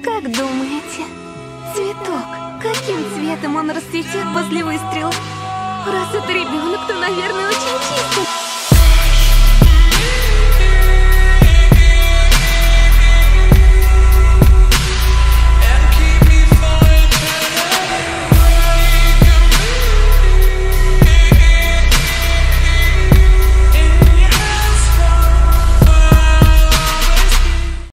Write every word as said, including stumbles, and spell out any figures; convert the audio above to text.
Как думаете, цветок, каким цветом он расцветет после выстрела? Раз это ребенок, то, наверное, очень чистый.